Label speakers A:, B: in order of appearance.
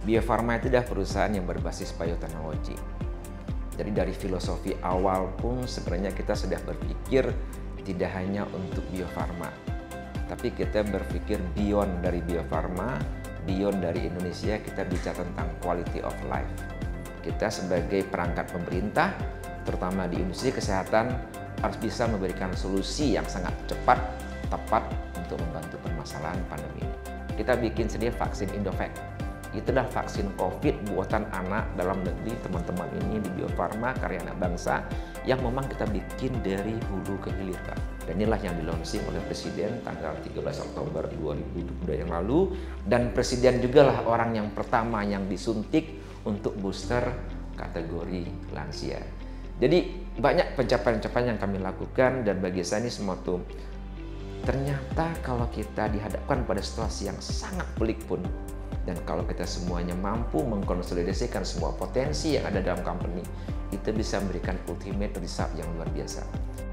A: Bio Farma itu adalah perusahaan yang berbasis bioteknologi. Jadi dari filosofi awal pun sebenarnya kita sudah berpikir tidak hanya untuk Bio Farma, tapi kita berpikir beyond dari Bio Farma, beyond dari Indonesia, kita bicara tentang quality of life. Kita sebagai perangkat pemerintah, terutama di industri kesehatan, harus bisa memberikan solusi yang sangat cepat, tepat untuk membantu permasalahan pandemi ini. Kita bikin sendiri vaksin Indovac. Itu adalah vaksin COVID buatan anak dalam negeri teman-teman ini di Bio Farma, karya anak bangsa, yang memang kita bikin dari hulu ke hilir, Pak. Dan inilah yang dilaunching oleh Presiden tanggal 13 Oktober 2022 yang lalu. Dan Presiden juga lah orang yang pertama yang disuntik untuk booster kategori lansia. Jadi banyak pencapaian-pencapaian yang kami lakukan, dan bagi saya ini semua tuh ternyata kalau kita dihadapkan pada situasi yang sangat pelik pun, dan kalau kita semuanya mampu mengkonsolidasikan semua potensi yang ada dalam company, itu bisa memberikan ultimate result yang luar biasa.